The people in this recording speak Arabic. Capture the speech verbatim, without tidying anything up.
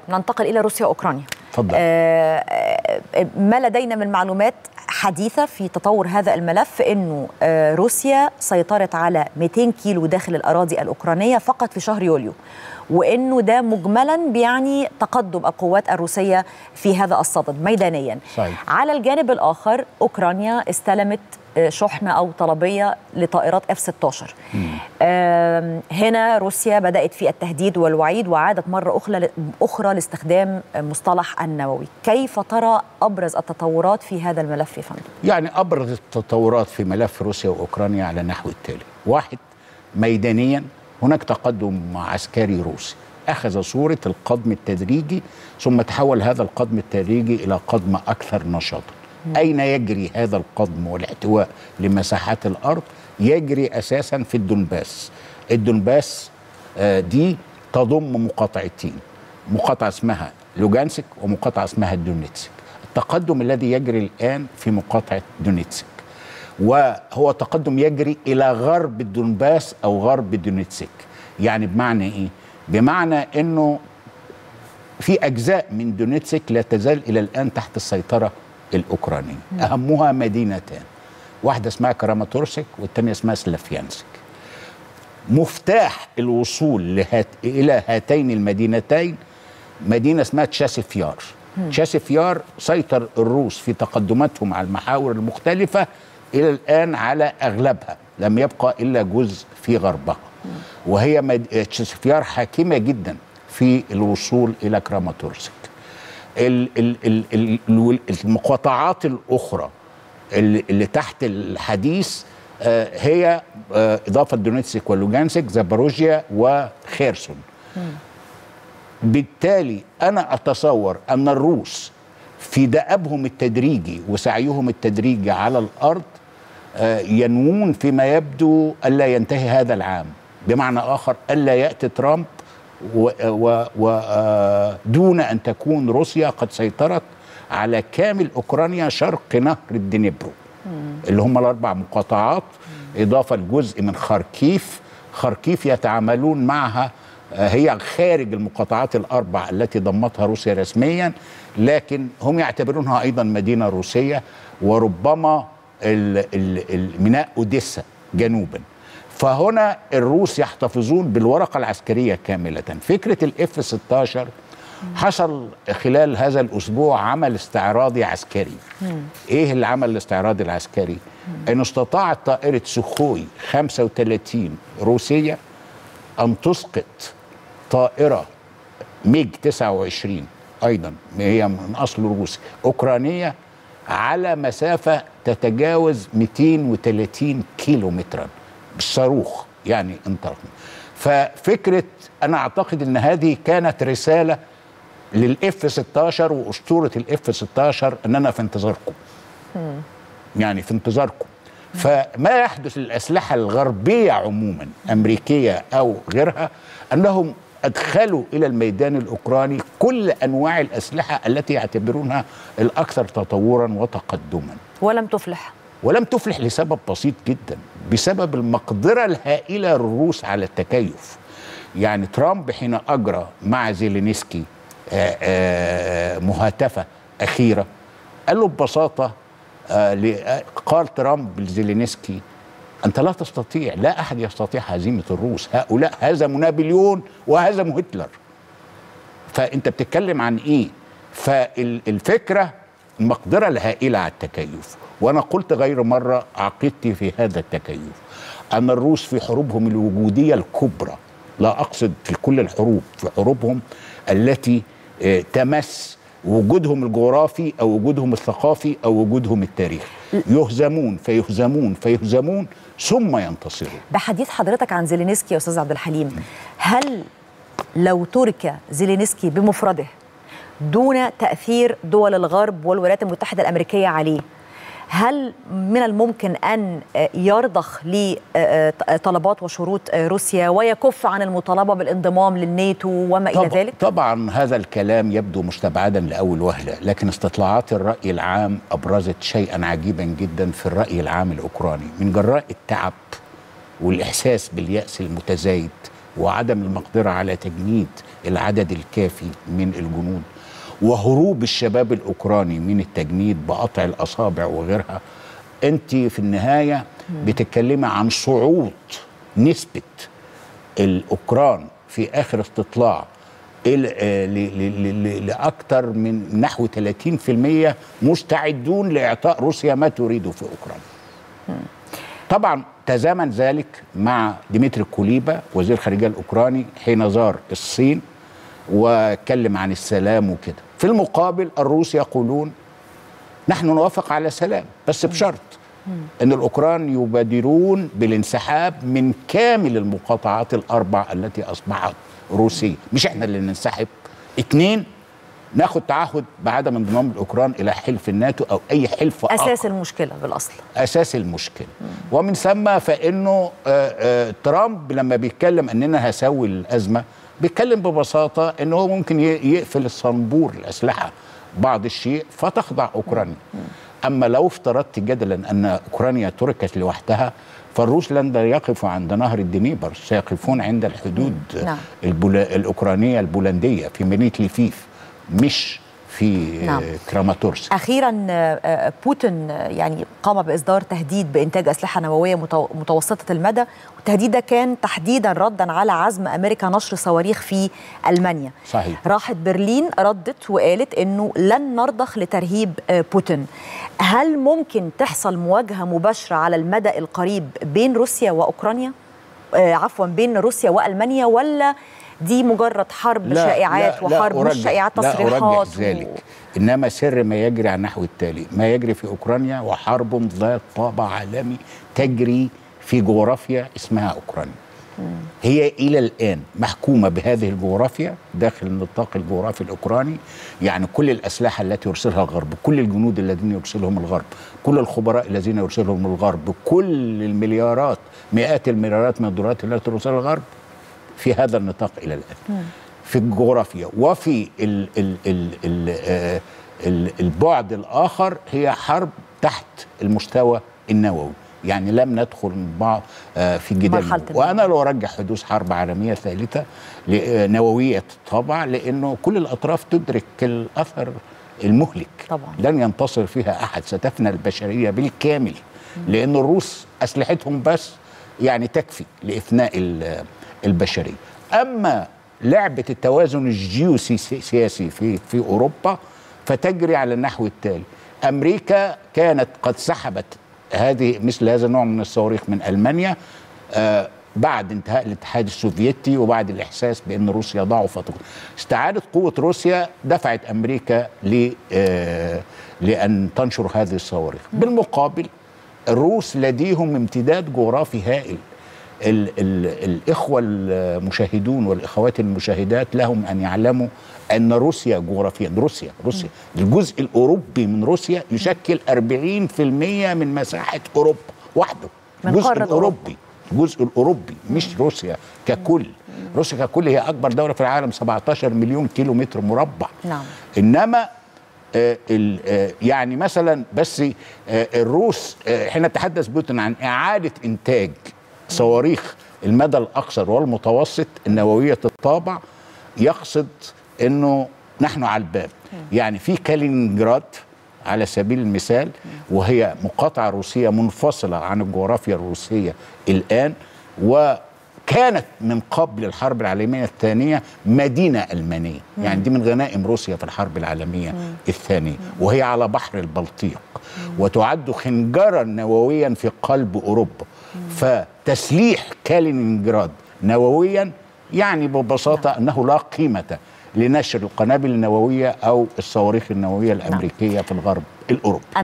ننتقل إلى روسيا وأوكرانيا. تفضل. آه ما لدينا من معلومات حديثة في تطور هذا الملف أنه آه روسيا سيطرت على مئتين كيلو داخل الأراضي الأوكرانية فقط في شهر يوليو، وأنه ده مجملا بيعني تقدم القوات الروسية في هذا الصدد ميدانيا. صحيح. على الجانب الآخر أوكرانيا استلمت شحنة أو طلبية لطائرات إف ستة عشر. هنا روسيا بدأت في التهديد والوعيد وعادت مرة أخرى لاستخدام مصطلح النووي. كيف ترى أبرز التطورات في هذا الملف يا فندم؟ يعني أبرز التطورات في ملف روسيا وأوكرانيا على النحو التالي: واحد، ميدانيا هناك تقدم عسكري روسي أخذ صورة القدم التدريجي، ثم تحول هذا القدم التدريجي إلى قدم أكثر نشاطا. أين يجري هذا القدم والاحتواء لمساحات الأرض؟ يجري أساسا في الدنباس. الدنباس دي تضم مقاطعتين، مقاطعة اسمها لوغانسك ومقاطعة اسمها دونيتسك. التقدم الذي يجري الآن في مقاطعة دونيتسك، وهو تقدم يجري إلى غرب الدنباس أو غرب دونيتسك. يعني بمعنى إيه؟ بمعنى أنه في أجزاء من دونيتسك لا تزال إلى الآن تحت السيطرة الأوكرانية. أهمها مدينتان، واحدة اسمها كراماتورسك والثانية اسمها سلافيانسك. مفتاح الوصول لهات إلى هاتين المدينتين مدينة اسمها تشاسيفيار. تشاسيفيار سيطر الروس في تقدماتهم على المحاور المختلفة إلى الآن على أغلبها، لم يبقى إلا جزء في غربها، وهي مد... تشاسيفيار حاكمة جدا في الوصول إلى كراماتورسك. المقاطعات الأخرى اللي تحت الحديث هي إضافة دونيتسك ولوغانسك، زاباروجيا وخيرسون. بالتالي أنا أتصور أن الروس في دأبهم التدريجي وسعيهم التدريجي على الأرض ينوون فيما يبدو ألا ينتهي هذا العام، بمعنى آخر ألا يأتي ترامب ودون أن تكون روسيا قد سيطرت على كامل أوكرانيا شرق نهر الدنيبرو، اللي هم الأربع مقاطعات، إضافة لجزء من خاركيف. خاركيف يتعاملون معها، هي خارج المقاطعات الأربع التي ضمتها روسيا رسميا، لكن هم يعتبرونها أيضا مدينة روسية، وربما ميناء أوديسا جنوبا. فهنا الروس يحتفظون بالورقة العسكرية كاملة. فكرة الاف ستة عشر حصل خلال هذا الأسبوع عمل استعراضي عسكري. مم. إيه العمل الاستعراضي العسكري؟ مم. أن استطاعت طائرة سوخوي خمسة وثلاثين روسية أن تسقط طائرة ميج تسعة وعشرين أيضا هي من أصل روسي أوكرانية على مسافة تتجاوز مئتين وثلاثين كيلو مترا بالصاروخ، يعني انطلق. ففكرة أنا أعتقد أن هذه كانت رسالة للإف ستة عشر وأسطورة الإف ستة عشر أننا في انتظاركم، يعني في انتظاركم. فما يحدث للأسلحة الغربية عموما أمريكية أو غيرها أنهم أدخلوا إلى الميدان الأوكراني كل أنواع الأسلحة التي يعتبرونها الأكثر تطورا وتقدما، ولم تفلح. ولم تفلح لسبب بسيط جدا، بسبب المقدرة الهائلة للروس على التكيف. يعني ترامب حين أجرى مع زيلينسكي آآ آآ مهاتفة أخيرة قال له ببساطة، قال ترامب لزيلينسكي: أنت لا تستطيع، لا أحد يستطيع هزيمة الروس، هؤلاء هزموا نابليون وهزموا هتلر، فأنت بتتكلم عن إيه؟ فالفكرة المقدرة الهائلة على التكيف. وأنا قلت غير مرة عقيدتي في هذا التكيف، أن الروس في حروبهم الوجودية الكبرى، لا أقصد في كل الحروب، في حروبهم التي تمس وجودهم الجغرافي أو وجودهم الثقافي أو وجودهم التاريخي، يهزمون فيهزمون فيهزمون ثم ينتصرون. بحديث حضرتك عن زيلينسكي يا أستاذ عبد الحليم، هل لو ترك زيلينسكي بمفرده دون تأثير دول الغرب والولايات المتحدة الأمريكية عليه، هل من الممكن أن يرضخ لطلبات وشروط روسيا ويكف عن المطالبة بالانضمام للناتو وما إلى ذلك؟ طبعا هذا الكلام يبدو مستبعدا لأول وهلة، لكن استطلاعات الرأي العام أبرزت شيئا عجيبا جدا في الرأي العام الأوكراني من جراء التعب والإحساس باليأس المتزايد وعدم المقدرة على تجنيد العدد الكافي من الجنود وهروب الشباب الأوكراني من التجنيد بقطع الأصابع وغيرها، أنت في النهاية بتتكلمي عن صعود نسبة الأوكران في آخر استطلاع لأكثر من نحو ثلاثين بالمئة مستعدون لإعطاء روسيا ما تريده في أوكرانيا. طبعا تزامن ذلك مع ديمتري كوليبا وزير الخارجية الأوكراني حين زار الصين وكلم عن السلام وكده. في المقابل الروس يقولون نحن نوافق على سلام بس بشرط أن الأوكران يبادرون بالانسحاب من كامل المقاطعات الأربع التي أصبحت روسية، مش احنا اللي ننسحب. اتنين، ناخد تعهد بعدم انضمام الأوكران إلى حلف الناتو أو أي حلف آخر. أساس المشكلة بالأصل. أساس المشكلة. مم. ومن ثم فإنه آآ آآ ترامب لما بيتكلم أننا هسوي الأزمة بيتكلم ببساطة أنه هو ممكن يقفل الصنبور الأسلحة بعض الشيء فتخضع أوكرانيا. مم. أما لو افترضت جدلا أن أوكرانيا تركت لوحدها فالروس لن يقفوا عند نهر الدنيبر، سيقفون عند الحدود نعم. البولا... الأوكرانية البولندية في مدينة ليفيف مش في نعم. كراماتورسك. أخيرا بوتين يعني قام بإصدار تهديد بإنتاج أسلحة نووية متوسطة المدى، والتهديد ده كان تحديدا ردا على عزم أمريكا نشر صواريخ في ألمانيا. صحيح. راحت برلين ردت وقالت إنه لن نرضخ لترهيب بوتين. هل ممكن تحصل مواجهة مباشرة على المدى القريب بين روسيا وأوكرانيا؟ آه عفوا بين روسيا وألمانيا، ولا دي مجرد حرب لا شائعات لا وحرب لا مش شائعات تصريحات؟ لا أرجح ذلك و... إنما سر ما يجري على النحو التالي: ما يجري في أوكرانيا وحرب ذات طابع عالمي تجري في جغرافيا اسمها أوكرانيا. مم. هي إلى الآن محكومة بهذه الجغرافيا داخل النطاق الجغرافي الأوكراني، يعني كل الأسلحة التي يرسلها الغرب، كل الجنود الذين يرسلهم الغرب، كل الخبراء الذين يرسلهم الغرب، كل المليارات مئات المليارات من الدولارات التي ترسلها الغرب في هذا النطاق إلى الآن. مم. في الجغرافيا وفي ال ال ال ال آه ال البعد الآخر هي حرب تحت المستوى النووي، يعني لم ندخل بعض آه في جدال. وأنا لو أرجح حدوث حرب عالمية ثالثة نووية طبعا، لأنه كل الأطراف تدرك الأثر المهلك طبعا. لن ينتصر فيها أحد، ستفنى البشرية بالكامل. مم. لأن الروس أسلحتهم بس يعني تكفي لإفناء البشرية. أما لعبة التوازن الجيوسياسي في في أوروبا فتجري على النحو التالي: أمريكا كانت قد سحبت هذه مثل هذا النوع من الصواريخ من ألمانيا آه بعد انتهاء الاتحاد السوفيتي وبعد الإحساس بأن روسيا ضعفت. استعادة قوة روسيا دفعت أمريكا ل آه لأن تنشر هذه الصواريخ. بالمقابل الروس لديهم امتداد جغرافي هائل. ال ال الإخوة المشاهدون والإخوات المشاهدات لهم أن يعلموا أن روسيا جغرافيا روسيا روسيا الجزء الأوروبي من روسيا يشكل أربعين بالمئة من مساحة أوروبا وحده. الجزء الأوروبي الجزء الأوروبي مش روسيا ككل. روسيا ككل هي أكبر دولة في العالم، سبعة عشر مليون كيلو متر مربع. نعم. إنما آه آه يعني مثلا بس آه الروس آه حين تحدث بوتين عن إعادة إنتاج صواريخ المدى الأقصر والمتوسط النووية الطابع، يقصد أنه نحن على الباب. يعني في كالينينجراد على سبيل المثال، وهي مقاطعة روسية منفصلة عن الجغرافيا الروسية الآن، وكانت من قبل الحرب العالمية الثانية مدينة ألمانية. يعني دي من غنائم روسيا في الحرب العالمية الثانية، وهي على بحر البلطيق، وتعد خنجرا نوويا في قلب أوروبا. فتسليح كالينينجراد نوويا يعني ببساطة نعم. أنه لا قيمة لنشر القنابل النووية أو الصواريخ النووية الأمريكية نعم. في الغرب الأوروبي.